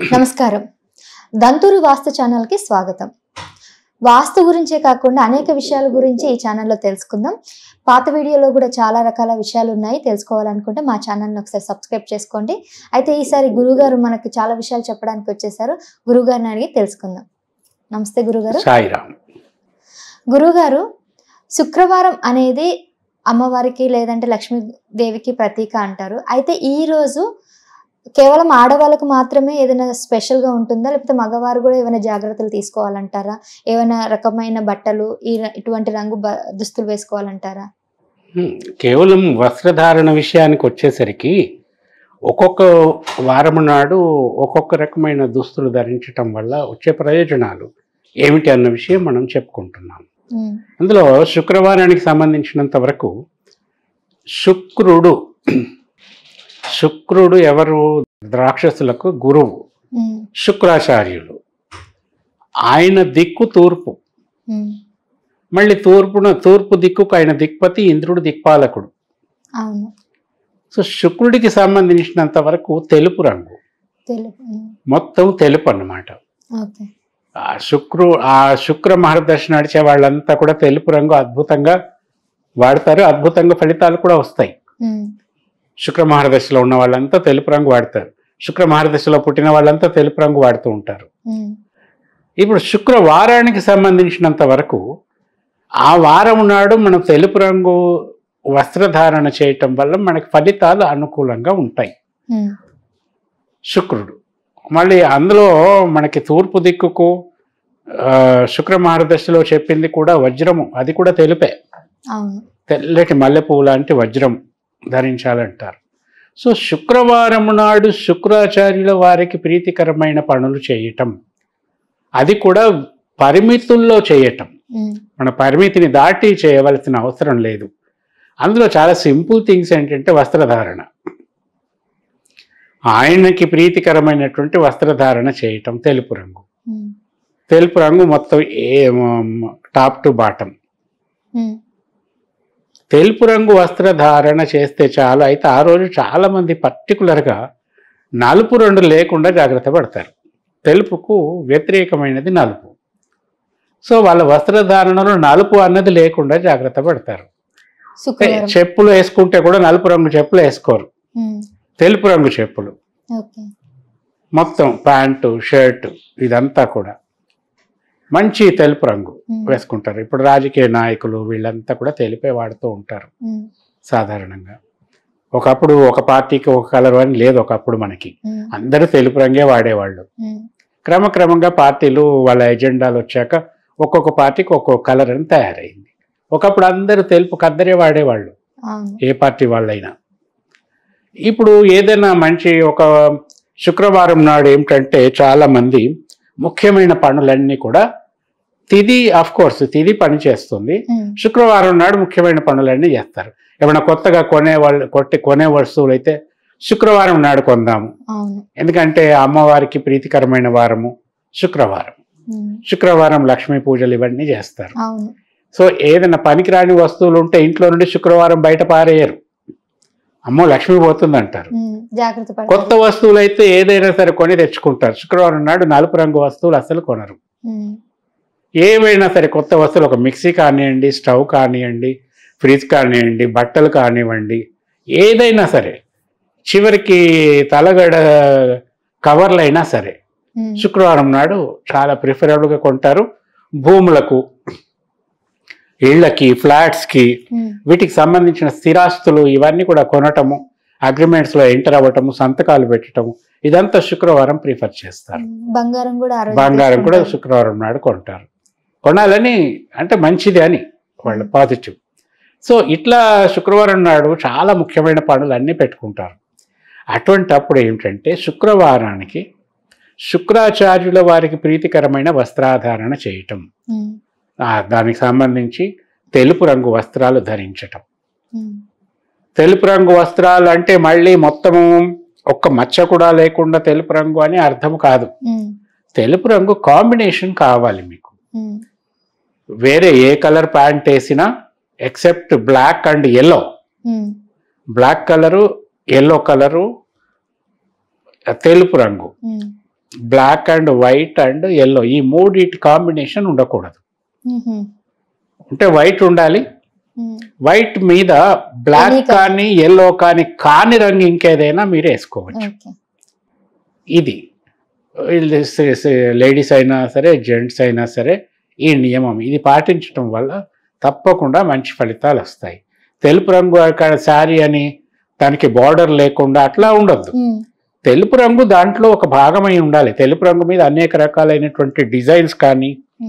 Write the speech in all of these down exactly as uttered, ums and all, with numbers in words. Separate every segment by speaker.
Speaker 1: నమస్కారం. దంతూరి వాస్తు ఛానల్ కి స్వాగతం. వాస్తు గురించే కాకుండా అనేక విషయాల గురించి ఈ ఛానల్లో తెలుసుకుందాం. పాత వీడియోలో కూడా చాలా రకాల విషయాలు ఉన్నాయి. తెలుసుకోవాలనుకుంటే మా ఛానల్ని ఒకసారి సబ్స్క్రైబ్ చేసుకోండి. అయితే ఈసారి గురుగారు మనకి చాలా విషయాలు చెప్పడానికి వచ్చేసారు. గురుగారిని అడిగి తెలుసుకుందాం. నమస్తే గురుగారు.
Speaker 2: సాయిరామ్.
Speaker 1: గురుగారు, శుక్రవారం అనేది అమ్మవారికి లేదంటే లక్ష్మీదేవికి ప్రతీక అంటారు. అయితే ఈ రోజు కేవలం ఆడవాళ్ళకు మాత్రమే ఏదైనా స్పెషల్గా ఉంటుందా, లేకపోతే మగవారు కూడా ఏమైనా జాగ్రత్తలు తీసుకోవాలంటారా? ఏమైనా రకమైన బట్టలు ఈ ఇటువంటి రంగు దుస్తులు వేసుకోవాలంటారా?
Speaker 2: కేవలం వస్త్రధారణ విషయానికి వచ్చేసరికి ఒక్కొక్క వారం నాడు ఒక్కొక్క రకమైన దుస్తులు ధరించటం వల్ల వచ్చే ప్రయోజనాలు ఏమిటి అన్న విషయం మనం చెప్పుకుంటున్నాం. అందులో శుక్రవారానికి సంబంధించినంత వరకు శుక్రుడు శుక్రుడు ఎవరు? రాక్షసులకు గురువు, శుక్రాచార్యులు. ఆయన దిక్కు తూర్పు. మళ్ళీ తూర్పున తూర్పు దిక్కుకు ఆయన దిక్పతి ఇంద్రుడు దిక్పాలకుడు. సో శుక్రుడికి సంబంధించినంత వరకు తెలుపు రంగు, మొత్తం తెలుపు అన్నమాట. ఆ శుక్రు ఆ శుక్ర మహర్దశ నడిచే వాళ్ళంతా కూడా తెలుపు రంగు అద్భుతంగా వాడతారు. అద్భుతంగా ఫలితాలు కూడా వస్తాయి. శుక్ర మహర్దశలో ఉన్న వాళ్ళంతా తెలుపు రంగు వాడతారు. శుక్ర మహర్దశలో పుట్టిన వాళ్ళంతా తెలుపు రంగు వాడుతూ ఉంటారు. ఇప్పుడు శుక్రవారానికి సంబంధించినంత వరకు ఆ వారం నాడు మనం తెలుపు రంగు వస్త్రధారణ చేయటం వల్ల మనకి ఫలితాలు అనుకూలంగా ఉంటాయి. శుక్రుడు మళ్ళీ అందులో మనకి తూర్పు దిక్కుకు శుక్ర మహర్దశలో చెప్పింది కూడా వజ్రము, అది కూడా తెలుపే. తెల్లటి మల్లెపూ లాంటి వజ్రం ధరించాలంటారు. సో శుక్రవారం నాడు శుక్రాచార్యుల వారికి ప్రీతికరమైన పనులు చేయటం, అది కూడా పరిమితుల్లో చేయటం. మన పరిమితిని దాటి చేయవలసిన అవసరం లేదు. అందులో చాలా సింపుల్ థింగ్స్ ఏంటంటే వస్త్రధారణ. ఆయనకి ప్రీతికరమైనటువంటి వస్త్రధారణ చేయటం, తెలుపు రంగు. తెలుపు రంగు మొత్తం ఏ టాప్ టు బాటం తెలుపు రంగు వస్త్రధారణ చేస్తే చాలు. అయితే ఆ రోజు చాలామంది పర్టికులర్గా నలుపు రెండు లేకుండా జాగ్రత్త పడతారు. తెలుపుకు వ్యతిరేకమైనది నలుపు. సో వాళ్ళ వస్త్రధారణలో నలుపు అన్నది లేకుండా జాగ్రత్త పడతారు. చెప్పులు వేసుకుంటే కూడా నలుపు రంగు చెప్పులు వేసుకోరు, తెలుపు రంగు చెప్పులు. మొత్తం ప్యాంటు షర్టు ఇదంతా కూడా మంచి తెలుపు రంగు వేసుకుంటారు. ఇప్పుడు రాజకీయ నాయకులు వీళ్ళంతా కూడా తెలిపే వాడుతూ ఉంటారు సాధారణంగా. ఒకప్పుడు ఒక పార్టీకి ఒక కలర్ అని లేదు. ఒకప్పుడు మనకి అందరూ తెలుపు రంగే వాడేవాళ్ళు. క్రమక్రమంగా పార్టీలు వాళ్ళ ఎజెండాలు వచ్చాక ఒక్కొక్క పార్టీకి ఒక్కొక్క కలర్ అని తయారైంది. ఒకప్పుడు అందరూ తెలుపు కద్దరే వాడేవాళ్ళు, ఏ పార్టీ వాళ్ళైనా. ఇప్పుడు ఏదైనా మంచి ఒక శుక్రవారం నాడు ఏమిటంటే చాలా మంది ముఖ్యమైన పనులన్నీ కూడా తిది ఆఫ్ కోర్స్ తిది పని చేస్తుంది. శుక్రవారం నాడు ముఖ్యమైన పనులన్నీ చేస్తారు. ఏమైనా కొత్తగా కొనే వాళ్ళు కొట్టి కొనే వస్తువులు అయితే శుక్రవారం నాడు కొందాము. ఎందుకంటే అమ్మవారికి ప్రీతికరమైన వారము శుక్రవారం. శుక్రవారం లక్ష్మీ పూజలు ఇవన్నీ చేస్తారు. సో ఏదైనా పనికిరాని వస్తువులు ఉంటే ఇంట్లో నుండి శుక్రవారం బయట పారేయరు. అమ్మో లక్ష్మి పోతుంది అంటారు. కొత్త వస్తువులు అయితే ఏదైనా సరే కొని తెచ్చుకుంటారు. శుక్రవారం నాడు నలుపు రంగు వస్తువులు అసలు కొనరు. ఏవైనా సరే కొత్త వస్తువులు, ఒక మిక్సీ కానివ్వండి, స్టవ్ కానివ్వండి, ఫ్రిడ్జ్ కానివ్వండి, బట్టలు కానివ్వండి, ఏదైనా సరే, చివరికి తలగడ కవర్లు అయినా సరే శుక్రవారం నాడు చాలా ప్రిఫరబుల్గా కొంటారు. భూములకు, ఇళ్లకి, ఫ్లాట్స్కి, వీటికి సంబంధించిన స్థిరాస్తులు ఇవన్నీ కూడా కొనటము, అగ్రిమెంట్స్లో ఎంటర్ అవ్వటము, సంతకాలు పెట్టడము, ఇదంతా శుక్రవారం ప్రిఫర్ చేస్తారు.
Speaker 1: బంగారం కూడా
Speaker 2: బంగారం కూడా శుక్రవారం నాడు కొంటారు. కొనాలని అంటే మంచిది అని వాళ్ళ పాజిటివ్. సో ఇట్లా శుక్రవారం నాడు చాలా ముఖ్యమైన పనులు అన్నీ పెట్టుకుంటారు. అటువంటి అప్పుడు ఏమిటంటే శుక్రవారానికి శుక్రాచార్యుల వారికి ప్రీతికరమైన వస్త్రాధారణ చేయటం, దానికి సంబంధించి తెలుపు రంగు వస్త్రాలు ధరించటం. తెలుపు రంగు వస్త్రాలు అంటే మళ్ళీ మొత్తము ఒక్క మచ్చ కూడా లేకుండా తెలుపు రంగు అని అర్థం కాదు. తెలుపు రంగు కాంబినేషన్ కావాలి మీకు. వేరే ఏ కలర్ ప్యాంట్ వేసినా except black and yellow, black colour, yellow colour, తెలుపు రంగు black and white and yellow ఈ మూడిటి కాంబినేషన్ ఉండకూడదు. అంటే వైట్ ఉండాలి, వైట్ మీద బ్లాక్ కానీ ఎల్లో కానీ కాని రంగు ఇంకేదైనా మీరు వేసుకోవచ్చు. ఇది లేడీస్ అయినా సరే జెంట్స్ అయినా సరే ఈ నియమం ఇది పాటించడం వల్ల తప్పకుండా మంచి ఫలితాలు వస్తాయి. తెలుపు రంగు శారీ అని దానికి బార్డర్ లేకుండా అట్లా ఉండద్దు. తెలుపు రంగు దాంట్లో ఒక భాగమై ఉండాలి. తెలుపు రంగు మీద అనేక రకాలైనటువంటి డిజైన్స్ కానీ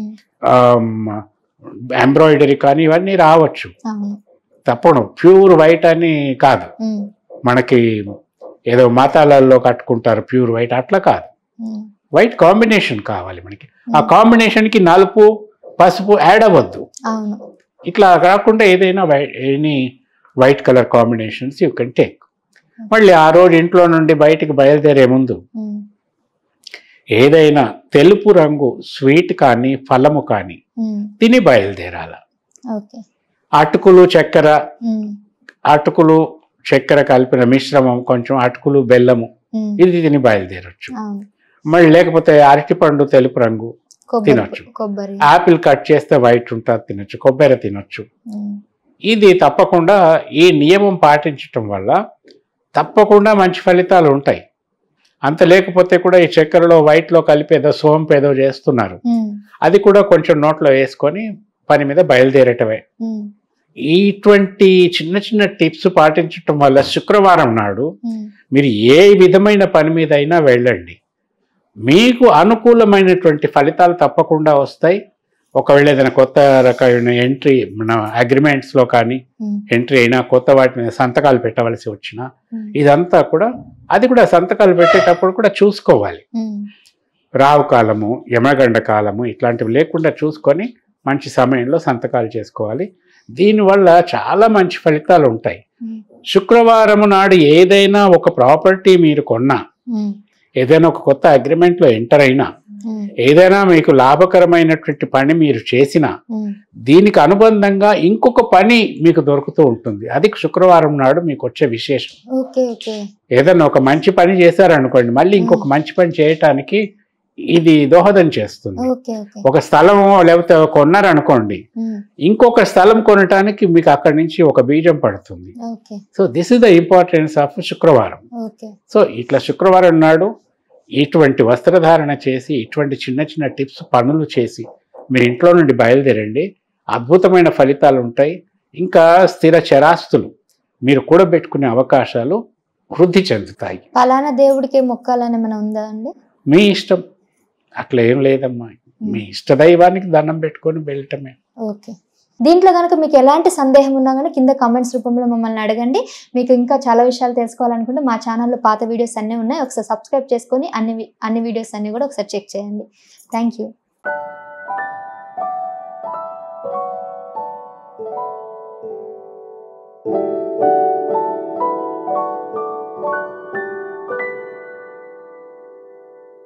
Speaker 2: ఎంబ్రాయిడరీ కానీ ఇవన్నీ రావచ్చు. తప్పను ప్యూర్ వైట్ అని కాదు, మనకి ఏదో మతాలలో కట్టుకుంటారు ప్యూర్ వైట్, అట్లా కాదు. వైట్ కాంబినేషన్ కావాలి మనకి. ఆ కాంబినేషన్ కి నలుపు పసుపు యాడ్ అవ్వద్దు. ఇట్లా కాకుండా ఏదైనా white any white colour combinations you can take. మళ్ళీ ఆ రోజు ఇంట్లో నుండి బయటికి బయలుదేరే ముందు ఏదైనా తెలుపు రంగు స్వీట్ కానీ ఫలము కానీ తిని బయలుదేరాల. అటుకులు చక్కెర అటుకులు చక్కెర కలిపిన మిశ్రమం, కొంచెం అటుకులు బెల్లము ఇది తిని బయలుదేరొచ్చు. మళ్ళీ లేకపోతే అరటిపండు తెలుపు రంగు తినొచ్చు, ఆపిల్ కట్ చేస్తే వైట్ ఉంటుంది తినొచ్చు, కొబ్బరి తినొచ్చు. ఇది తప్పకుండా ఈ నియమం పాటించటం వల్ల తప్పకుండా మంచి ఫలితాలు ఉంటాయి. అంత లేకపోతే కూడా ఈ చక్కెరలో వైట్లో కలిపి ఏదో సోంపు ఏదో చేస్తున్నారు, అది కూడా కొంచెం నోట్లో వేసుకొని పని మీద బయలుదేరటమే. ఇటువంటి చిన్న చిన్న టిప్స్ పాటించటం వల్ల శుక్రవారం నాడు మీరు ఏ విధమైన పని మీద అయినా వెళ్ళండి, మీకు అనుకూలమైనటువంటి ఫలితాలు తప్పకుండా వస్తాయి. ఒకవేళ ఏదైనా కొత్త రకమైన ఎంట్రీ మన అగ్రిమెంట్స్లో కానీ ఎంట్రీ అయినా కొత్త వాటి మీద సంతకాలు పెట్టవలసి వచ్చినా ఇదంతా కూడా అది కూడా సంతకాలు పెట్టేటప్పుడు కూడా చూసుకోవాలి. రావు కాలము యమగండ కాలము ఇట్లాంటివి లేకుండా చూసుకొని మంచి సమయంలో సంతకాలు చేసుకోవాలి. దీనివల్ల చాలా మంచి ఫలితాలు ఉంటాయి. శుక్రవారం నాడు ఏదైనా ఒక ప్రాపర్టీ మీరు కొన్నా, ఏదైనా ఒక కొత్త అగ్రిమెంట్లో ఎంటర్ అయినా, ఏదైనా మీకు లాభకరమైనటువంటి పని మీరు చేసినా దీనికి అనుబంధంగా ఇంకొక పని మీకు దొరుకుతూ ఉంటుంది. అది శుక్రవారం నాడు మీకు వచ్చే విశేషం. ఏదైనా ఒక మంచి పని చేశారనుకోండి, మళ్ళీ ఇంకొక మంచి పని చేయటానికి ఇది దోహదం చేస్తుంది. ఒక స్థలం లేకపోతే కొన్నారనుకోండి, ఇంకొక స్థలం కొనటానికి మీకు అక్కడి నుంచి ఒక బీజం పడుతుంది. So this is the importance of శుక్రవారం. సో ఇట్లా శుక్రవారం నాడు ఇటువంటి వస్త్రధారణ చేసి ఇటువంటి చిన్న చిన్న టిప్స్ పనులు చేసి మీరు ఇంట్లో నుండి బయలుదేరండి, అద్భుతమైన ఫలితాలు ఉంటాయి. ఇంకా స్థిర చరాస్తులు మీరు కూడబెట్టుకునే అవకాశాలు వృద్ధి చెందుతాయి.
Speaker 1: పలానా దేవుడికి మొక్కాలని ఏమైనా ఉందా అండి?
Speaker 2: మీ ఇష్టం, అట్లా ఏం లేదమ్మా. మీ ఇష్ట దైవానికి దండం పెట్టుకొని వెళ్ళటమే.
Speaker 1: ఓకే. దీంట్లో కనుక మీకు ఎలాంటి సందేహం ఉన్నా కానీ కింద కామెంట్స్ రూపంలో మమ్మల్ని అడగండి. మీకు ఇంకా చాలా విషయాలు తెలుసుకోవాలనుకుంటే మా ఛానల్లో పాత వీడియోస్ అన్నీ ఉన్నాయి, ఒకసారి సబ్స్క్రైబ్ చేసుకొని అన్ని అన్ని వీడియోస్ అన్నీ కూడా ఒకసారి చెక్ చేయండి. Thank you.